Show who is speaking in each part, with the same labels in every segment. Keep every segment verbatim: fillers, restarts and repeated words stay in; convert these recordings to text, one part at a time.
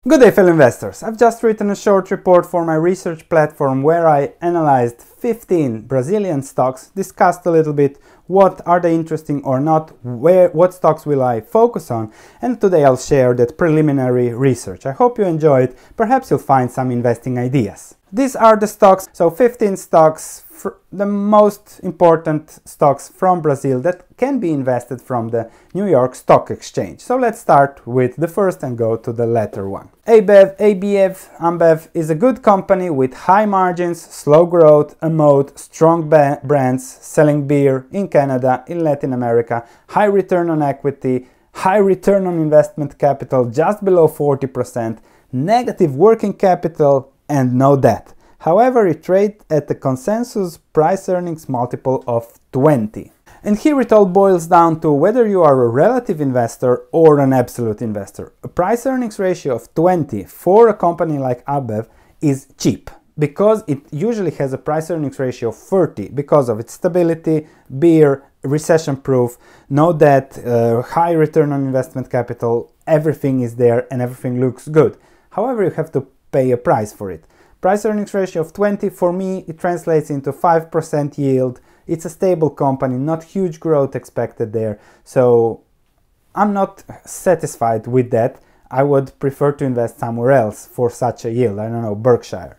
Speaker 1: Good day, fellow investors. I've just written a short report for my research platform where I analyzed fifteen Brazilian stocks, discussed a little bit what are they interesting or not, where, what stocks will I focus on, and today I'll share that preliminary research. I hope you enjoy it. Perhaps you'll find some investing ideas. These are the stocks, so fifteen stocks, the most important stocks from Brazil that can be invested from the New York Stock Exchange. So let's start with the first and go to the latter one. Ambev, A B F, Ambev is a good company with high margins, slow growth, a moat, strong brands, selling beer in Canada, in Latin America, high return on equity, high return on investment capital just below forty percent, negative working capital and no debt. However, it trades at a consensus price-earnings multiple of twenty. And here it all boils down to whether you are a relative investor or an absolute investor. A price-earnings ratio of twenty for a company like Ambev is cheap, because it usually has a price-earnings ratio of thirty because of its stability, beer, recession-proof, no debt, uh, high return on investment capital, everything is there and everything looks good. However, you have to pay a price for it. Price-earnings ratio of twenty, for me, it translates into five percent yield. It's a stable company, not huge growth expected there. So I'm not satisfied with that. I would prefer to invest somewhere else for such a yield. I don't know, Berkshire.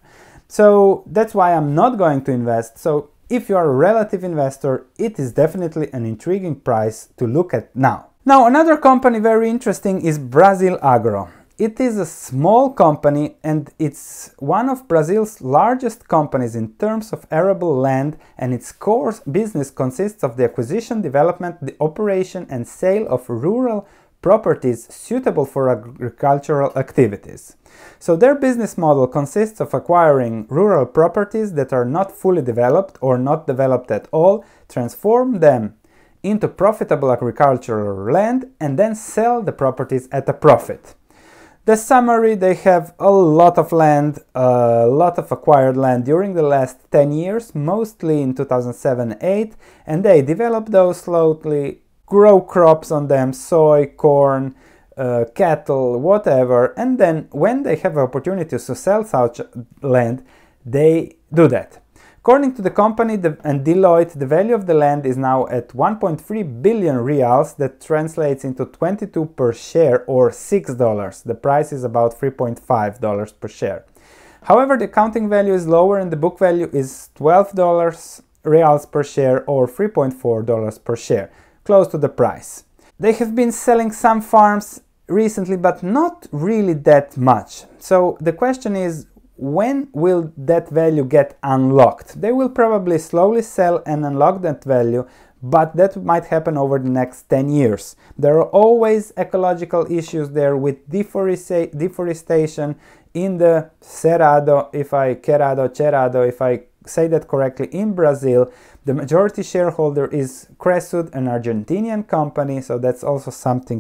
Speaker 1: So that's why I'm not going to invest. So if you are a relative investor, it is definitely an intriguing price to look at now. Now, another company very interesting is Brazil Agro. It is a small company and it's one of Brazil's largest companies in terms of arable land, and its core business consists of the acquisition, development, the operation and sale of rural properties suitable for agricultural activities. So their business model consists of acquiring rural properties that are not fully developed or not developed at all, transform them into profitable agricultural land and then sell the properties at a profit. The summary: they have a lot of land, a lot of acquired land during the last ten years, mostly in two thousand seven eight, and they develop those slowly, grow crops on them, soy, corn, uh, cattle, whatever, and then when they have opportunities to sell such land, they do that. According to the company the, and Deloitte, the value of the land is now at one point three billion reals, that translates into twenty-two per share or six dollars. The price is about three point five dollars per share. However, the accounting value is lower and the book value is twelve dollars reals per share or three point four dollars per share, close to the price. They have been selling some farms recently, but not really that much. So the question is, when will that value get unlocked? They will probably slowly sell and unlock that value, but that might happen over the next ten years. There are always ecological issues there with deforesta deforestation in the Cerrado, if I Cerrado, Cerrado, if I say that correctly, in Brazil. The majority shareholder is Cresud, an Argentinian company, so that's also something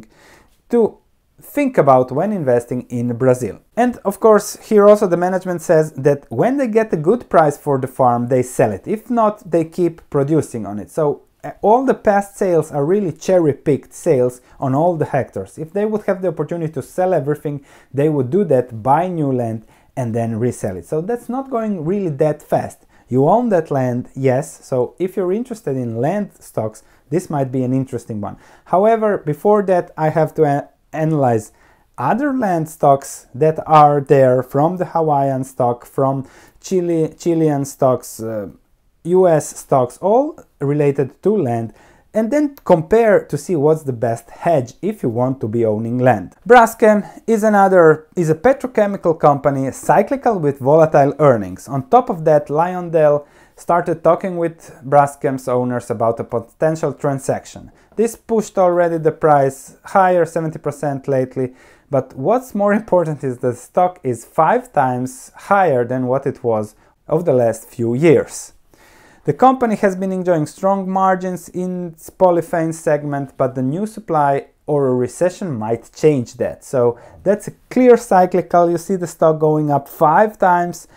Speaker 1: to think about when investing in Brazil. And of course, here also the management says that when they get a good price for the farm, they sell it. If not, they keep producing on it. So uh, all the past sales are really cherry-picked sales on all the hectares. If they would have the opportunity to sell everything, they would do that, buy new land and then resell it. So that's not going really that fast. You own that land, yes, so if you're interested in land stocks, this might be an interesting one. However, before that, I have to uh, analyze other land stocks that are there, from the Hawaiian stock, from Chile, Chilean stocks, uh, U S stocks, all related to land, and then compare to see what's the best hedge if you want to be owning land. Braskem is another, is a petrochemical company, cyclical with volatile earnings. On top of that, Lyondell started talking with Braskem's owners about a potential transaction. This pushed already the price higher, seventy percent lately, but what's more important is the stock is five times higher than what it was over the last few years. The company has been enjoying strong margins in its polyphane segment, but the new supply or a recession might change that. So that's a clear cyclical. You see the stock going up five times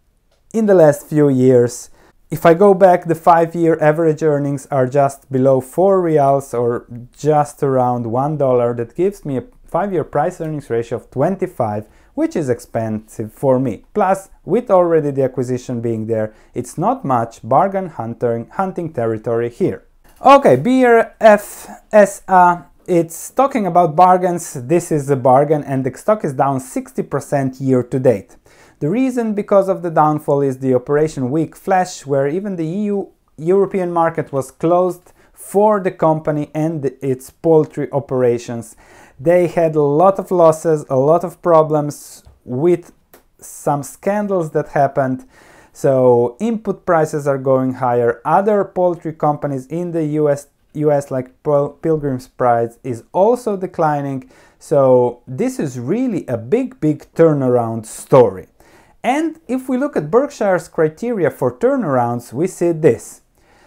Speaker 1: in the last few years. If I go back, the five-year average earnings are just below four reals or just around one dollar. That gives me a five-year price earnings ratio of twenty-five, which is expensive for me. Plus, with already the acquisition being there, it's not much bargain hunting, hunting territory here. Okay, B R F S A, it's talking about bargains. This is a bargain and the stock is down sixty percent year to date. The reason because of the downfall is the Operation Weak Flash, where even the E U European market was closed for the company and its poultry operations. They had a lot of losses, a lot of problems with some scandals that happened. So input prices are going higher. Other poultry companies in the U S, U S like Pilgrim's Pride is also declining. So this is really a big, big turnaround story. And if we look at Berkshire's criteria for turnarounds, we see this.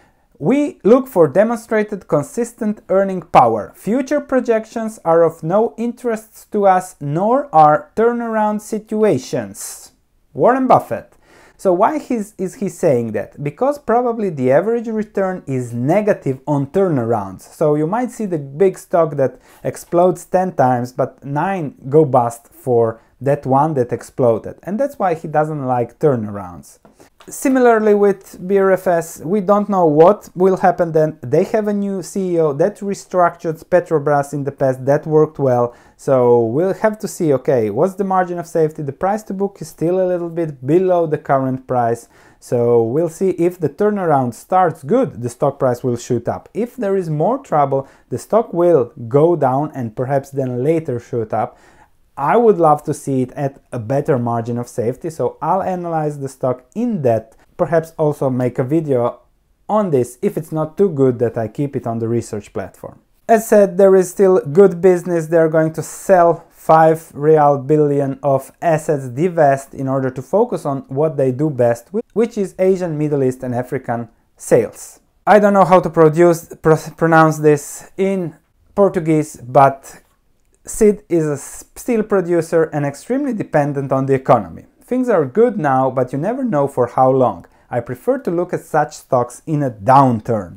Speaker 1: We look for demonstrated consistent earning power. Future projections are of no interest to us, nor are turnaround situations. Warren Buffett. So why is, is he saying that? Because probably the average return is negative on turnarounds. So you might see the big stock that explodes ten times, but nine go bust for that one that exploded. And that's why he doesn't like turnarounds. Similarly with B R F S, we don't know what will happen then. They have a new C E O that restructured Petrobras in the past, that worked well. So we'll have to see, okay, what's the margin of safety? The price to book is still a little bit below the current price. So we'll see if the turnaround starts good, the stock price will shoot up. If there is more trouble, the stock will go down and perhaps then later shoot up. I would love to see it at a better margin of safety, so I'll analyze the stock in depth, perhaps also make a video on this if it's not too good that I keep it on the research platform. As said, there is still good business. They're going to sell five real billion of assets, divest, in order to focus on what they do best, which is Asian, Middle East and African sales. I don't know how to produce, pr pronounce this in Portuguese, but Sid is a steel producer and extremely dependent on the economy. Things are good now, but you never know for how long. I prefer to look at such stocks in a downturn.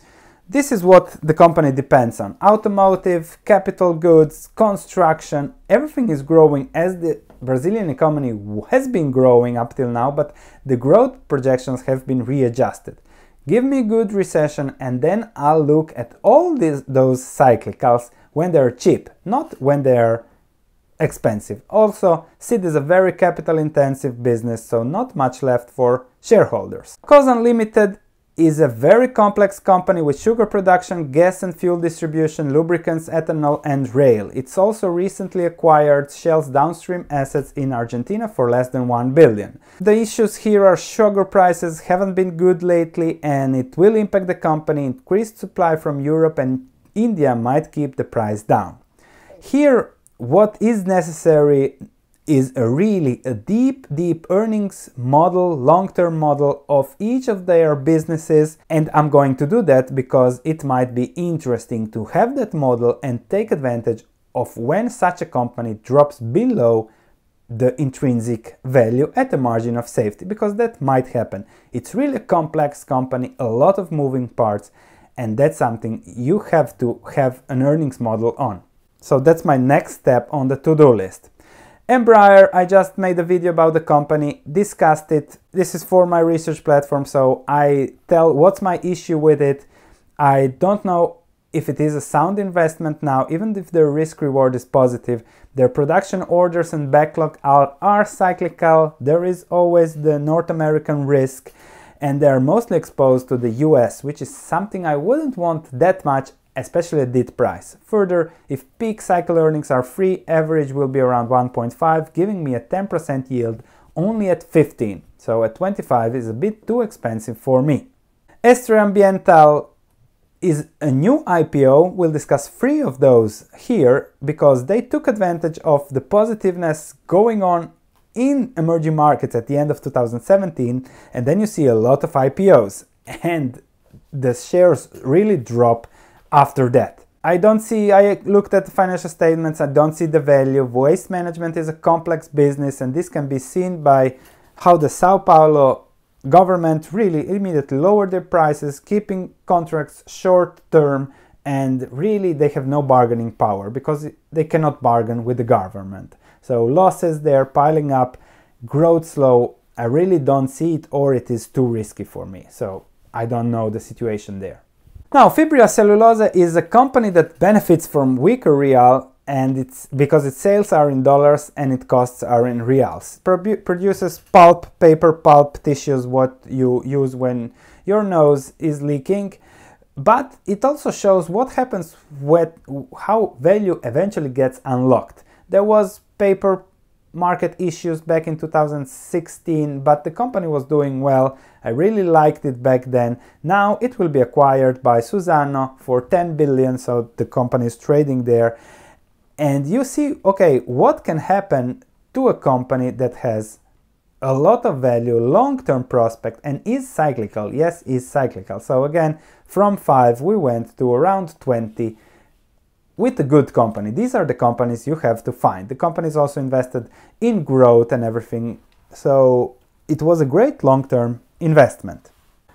Speaker 1: This is what the company depends on. Automotive, capital goods, construction, everything is growing as the Brazilian economy has been growing up till now, but the growth projections have been readjusted. Give me a good recession and then I'll look at all these, those cyclicals when they're cheap, not when they're expensive. Also, S I D is a very capital intensive business, so not much left for shareholders. Cause Unlimited is a very complex company with sugar production, gas and fuel distribution, lubricants, ethanol and rail. It's also recently acquired Shell's downstream assets in Argentina for less than one billion. The issues here are sugar prices haven't been good lately and it will impact the company. Increased supply from Europe and India might keep the price down. Here, what is necessary is a really a deep, deep earnings model, long-term model of each of their businesses, and I'm going to do that because it might be interesting to have that model and take advantage of when such a company drops below the intrinsic value at the margin of safety, because that might happen. It's really a complex company, a lot of moving parts, and that's something you have to have an earnings model on. So that's my next step on the to-do list. Embraer, I just made a video about the company, discussed it. This is for my research platform, so I tell what's my issue with it. I don't know if it is a sound investment now, even if their risk reward is positive. Their production orders and backlog are, are cyclical. There is always the North American risk, and they are mostly exposed to the U S, which is something I wouldn't want that much, especially at this price. Further, if peak cycle earnings are free, average will be around one point five, giving me a ten percent yield only at fifteen. So at twenty-five is a bit too expensive for me. Estre Ambiental is a new I P O. We'll discuss three of those here because they took advantage of the positiveness going on in emerging markets at the end of two thousand seventeen, and then you see a lot of I P Os and the shares really drop after that. I don't see, I looked at the financial statements, I don't see the value. Waste management is a complex business, and this can be seen by how the Sao Paulo government really immediately lowered their prices, keeping contracts short term, and really they have no bargaining power because they cannot bargain with the government. So losses there piling up, growth slow, I really don't see it, or it is too risky for me. So I don't know the situation there. Now, Fibria Cellulose is a company that benefits from weaker real, and it's because its sales are in dollars and its costs are in reals. Produ produces pulp, paper pulp, tissues, what you use when your nose is leaking. But it also shows what happens with how value eventually gets unlocked. There was paper market issues back in two thousand sixteen, but the company was doing well. I really liked it back then. Now it will be acquired by Suzano for ten billion, so the company is trading there. And you see, okay, what can happen to a company that has a lot of value, long-term prospect, and is cyclical. Yes, is cyclical. So again, from five we went to around twenty with a good company. These are the companies you have to find. The company is also invested in growth and everything, so it was a great long-term investment.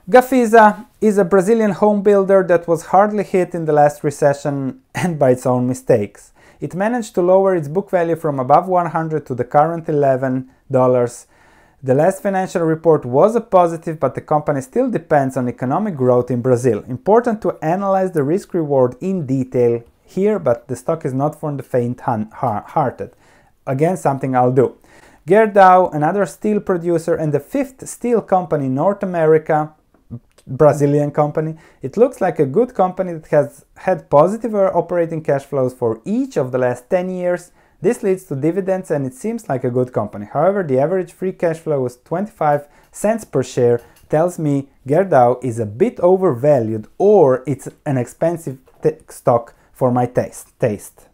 Speaker 1: Gafisa is a Brazilian home builder that was hardly hit in the last recession and by its own mistakes. It managed to lower its book value from above one hundred to the current eleven dollars. The last financial report was a positive, but the company still depends on economic growth in Brazil. Important to analyze the risk-reward in detail here, but the stock is not for the faint-hearted. Again, something I'll do. Gerdau, another steel producer and the fifth steel company in North America, Brazilian company. It looks like a good company that has had positive operating cash flows for each of the last ten years. This leads to dividends and it seems like a good company. However, the average free cash flow was twenty-five cents per share, tells me Gerdau is a bit overvalued or it's an expensive stock for my taste. taste.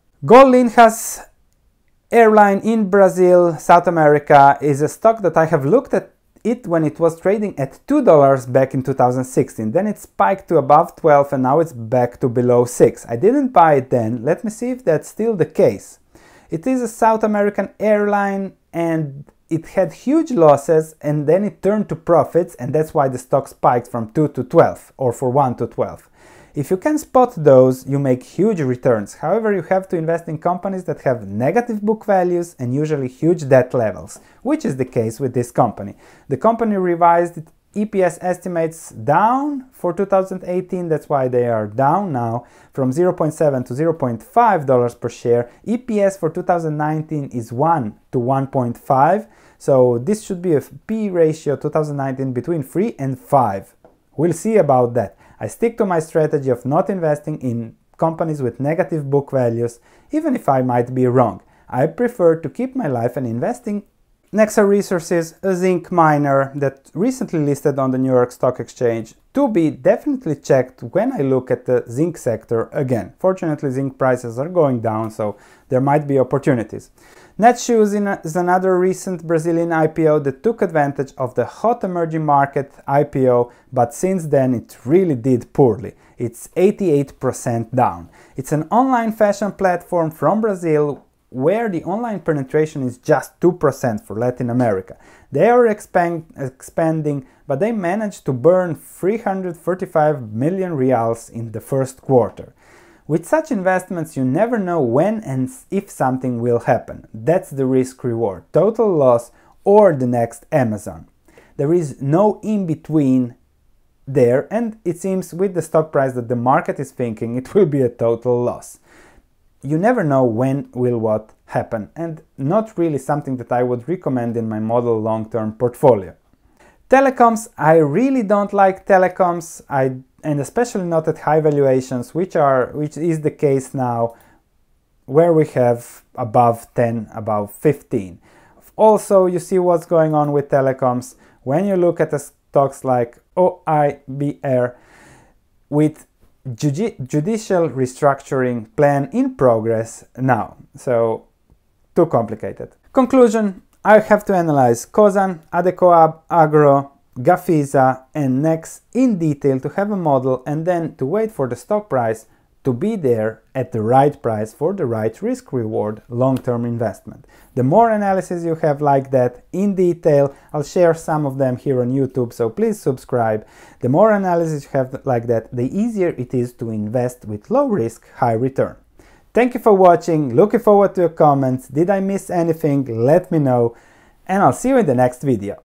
Speaker 1: Carlin Airline in Brazil, South America, is a stock that I have looked at it when it was trading at two dollars back in two thousand sixteen. Then it spiked to above twelve and now it's back to below six. I didn't buy it then. Let me see if that's still the case. It is a South American airline and it had huge losses and then it turned to profits, and that's why the stock spiked from two to twelve or for one to twelve. If you can spot those, you make huge returns. However, you have to invest in companies that have negative book values and usually huge debt levels, which is the case with this company. The company revised its E P S estimates down for two thousand eighteen, that's why they are down now, from zero point seven to zero point five dollars per share. E P S for two thousand nineteen is one to one point five, so this should be a P ratio two thousand nineteen between three and five. We'll see about that. I stick to my strategy of not investing in companies with negative book values, even if I might be wrong. I prefer to keep my life and investing. Nexa Resources, a zinc miner that recently listed on the New York Stock Exchange, to be definitely checked when I look at the zinc sector again. Fortunately, zinc prices are going down, so there might be opportunities. Netshoes is another recent Brazilian I P O that took advantage of the hot emerging market I P O, but since then it really did poorly. It's eighty-eight percent down. It's an online fashion platform from Brazil where the online penetration is just two percent for Latin America. They are expand, expanding, but they managed to burn three hundred thirty-five million reals in the first quarter. With such investments, you never know when and if something will happen. That's the risk-reward, total loss or the next Amazon. There is no in-between there, and it seems with the stock price that the market is thinking it will be a total loss. You never know when will what happen, and not really something that I would recommend in my model long-term portfolio. Telecoms, I really don't like telecoms, I, and especially not at high valuations, which are which is the case now, where we have above ten, above fifteen. Also, you see what's going on with telecoms when you look at the stocks like O I B R with Judi judicial restructuring plan in progress now, so too complicated. Conclusion, I have to analyze Cosan, Adecoab, Agro, Gafisa and Nex in detail to have a model, and then to wait for the stock price to be there at the right price for the right risk reward long-term investment. The more analysis you have like that in detail, I'll share some of them here on YouTube, so please subscribe. The more analysis you have like that, the easier it is to invest with low risk, high return. Thank you for watching, looking forward to your comments. Did I miss anything? Let me know, and I'll see you in the next video.